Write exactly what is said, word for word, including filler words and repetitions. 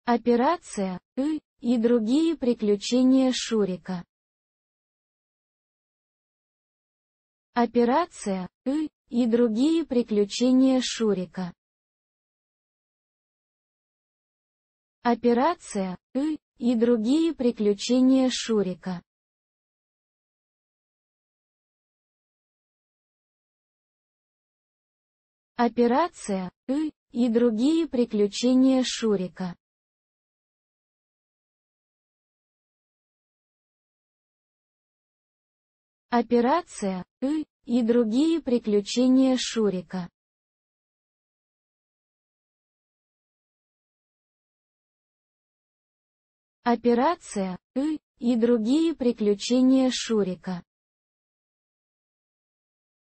Операция «Ы» и другие приключения Шурика. Операция «Ы» и другие приключения Шурика. Операция «Ы» и другие приключения Шурика. Операция «Ы» и другие приключения Шурика. Операция «Ы» и другие приключения Шурика. Операция «Ы» и другие приключения Шурика.